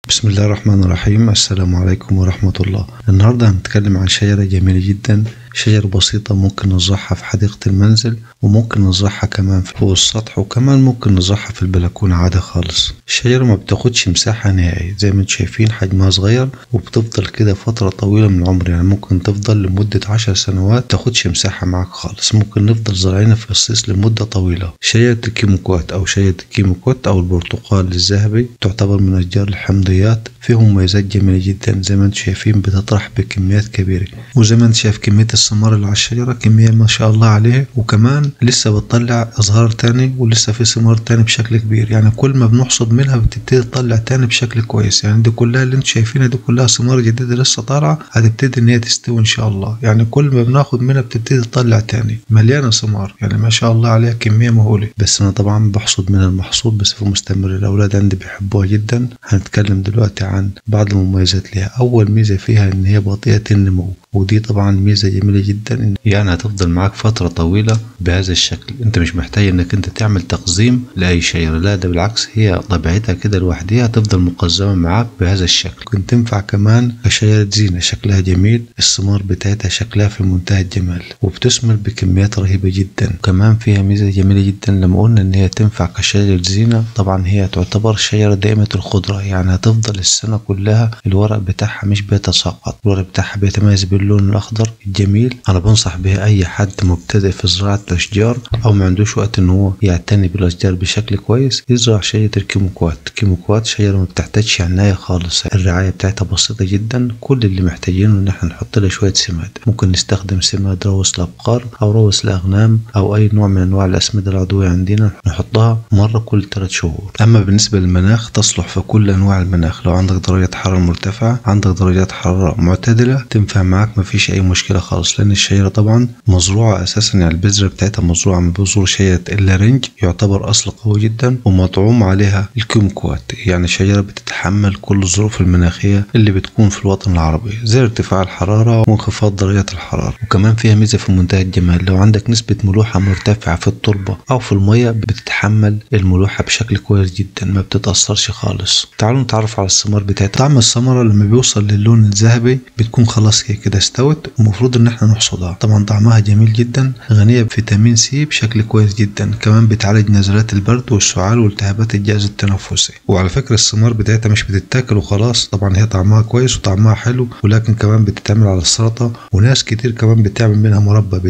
بسم الله الرحمن الرحيم. السلام عليكم ورحمة الله. النهاردة هنتكلم عن شجرة جميلة جدا، شجرة بسيطة ممكن نزرعها في حديقة المنزل، وممكن نزرعها كمان فوق السطح، وكمان ممكن نزرعها في البلكونة عادي خالص. الشجرة ما بتاخدش مساحة نهائي، زي ما انتم شايفين حجمها صغير وبتفضل كده فترة طويلة من العمر، يعني ممكن تفضل لمدة 10 سنوات تاخدش مساحة معاك خالص. ممكن نفضل زارعينها في الصيص لمدة طويلة. شجرة الكيموكوات أو شجرة الكيموكوات أو البرتقال الذهبي تعتبر من أشجار الحمضيات، فيهم مميزات جميلة جدا. زي ما انتم شايفين بتطرح بكميات كبيرة، وزي ما انت شايف كمية الثمار اللي على الشجرة كمية ما شاء الله عليها، وكمان لسه بتطلع أزهار تاني ولسه في ثمار تاني بشكل كبير. يعني كل ما بنحصد منها بتبتدي تطلع تاني بشكل كويس. يعني دي كلها اللي انتم شايفينها دي كلها ثمار جديدة لسه طالعة، هتبتدي ان هي تستوي ان شاء الله. يعني كل ما بناخد منها بتبتدي تطلع تاني، مليانة ثمار، يعني ما شاء الله عليها كمية مهولة. بس انا طبعا بحصد من المحصول بصفة مستمرة، الاولاد عندي بيحبوها جدا. هنتكلم دلوقتي عن بعض المميزات ليها. اول ميزة فيها ان هي بطيئة النمو، ودي طبعا ميزة جميلة جدا، يعني هتفضل معاك فترة طويلة بهذا الشكل. انت مش محتاج انك انت تعمل تقزيم لأي شجرة، لا ده بالعكس، هي طبيعتها كده لوحدها هتفضل مقزمة معاك بهذا الشكل. ممكن تنفع كمان كشجرة زينة، شكلها جميل، الثمار بتاعتها شكلها في منتهى الجمال، وبتثمر بكميات رهيبة جدا. كمان فيها ميزة جميلة جدا لما قلنا ان هي تنفع كشجرة زينة، طبعا هي تعتبر شجرة دائمة الخضرة، يعني هتفضل السنة كلها الورق بتاعها مش بيتساقط، الورق بتاعها بيتميز باللون الأخضر الجميل. أنا بنصح بها أي حد مبتدئ في زراعة الأشجار أو ما عندوش وقت إن هو يعتني بالأشجار بشكل كويس، يزرع شجرة الكيموكوات. الكيموكوات شجرة ما بتحتاجش عناية خالص، الرعاية بتاعتها بسيطة جدا. كل اللي محتاجينه إن احنا نحط لها شوية سماد. ممكن نستخدم سماد روث الأبقار أو روث الأغنام أو أي نوع من أنواع الأسمدة العضوية عندنا، نحطها مرة كل 3 شهور. أما بالنسبة للمناخ، تصلح في كل أنواع المناخ. لو عندك درجة حرارة مرتفعة، عندك درجات حرارة معتدلة، تنفع معاك، مفيش أي مشكلة خالص. لأن الشجرة طبعا مزروعة أساسا، يعني البذرة بتاعتها مزروعة من بذور شجرة اللارنج، يعتبر أصل قوي جدا، ومطعوم عليها الكيموكوات. يعني شجرة بتتحمل كل الظروف المناخية اللي بتكون في الوطن العربي، زي ارتفاع الحرارة وانخفاض درجات الحرارة. وكمان فيها ميزة في منتهى الجمال، لو عندك نسبة ملوحة مرتفعة في التربة أو في المية بتتحمل الملوحة بشكل كويس جدا، ما بتتأثرش خالص. تعالوا نتعرف على الثمار بتاعتها. طعم الثمرة لما بيوصل للون الذهبي بتكون خلاص هي كده استوت، ومفروض ان احنا نحصدها. طبعا طعمها جميل جدا، غنية بفيتامين سي بشكل كويس جدا، كمان بتعالج نزلات البرد والسعال والتهابات الجهاز التنفسي. وعلى فكرة الثمار بتاعتها مش بتتاكل وخلاص، طبعا هي طعمها كويس وطعمها حلو، ولكن كمان بتتعمل على السلطة، وناس كتير كمان بتعمل منها مربى،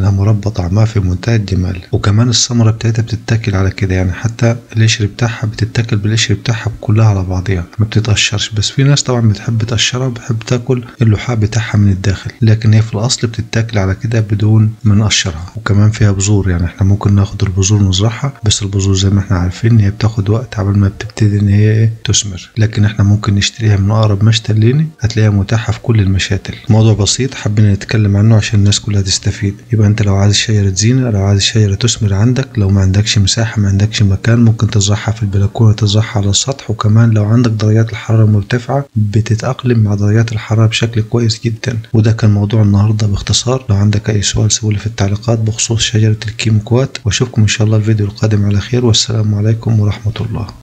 طعمها في منتهى الجمال. وكمان الثمرة بتاعتها بتتاكل على كده، يعني حتى القشر بتاعها بتتاكل بالقشر بتاعها كلها على بعضها، ما بتتقشرش. بس في ناس طبعا بتحب تقشرها وبتحب تاكل اللحاء بتاعها من الداخل، لكن هي في الاصل بتتاكل على كده بدون ما نقشرها. وكمان فيها بذور، يعني احنا ممكن ناخد البذور نزرعها، بس البذور زي ما احنا عارفين ان هي بتاخد وقت قبل ما بتبتدي ان هي تثمر، لكن احنا ممكن نشتريها من اقرب مشتل لينا، هتلاقيها متاحه في كل المشاتل. موضوع بسيط حابين نتكلم عنه عشان الناس كلها تستفيد. يبقى انت لو عايز شجره زينه، لو عايز شجره تثمر عندك، لو ما عندكش مساحه، ما عندكش مكان، ممكن تزرعها في البلكونه، تزرعها على السطح. وكمان لو عندك درجات الحراره مرتفعه بتتاقلم مع درجات الحراره بشكل كويس جدا. وده كان موضوع النهارده باختصار. لو عندك اي سؤال سيبولي في التعليقات بخصوص شجره الكيموكوات، واشوفكم ان شاء الله الفيديو القادم على خير، والسلام عليكم ورحمه الله.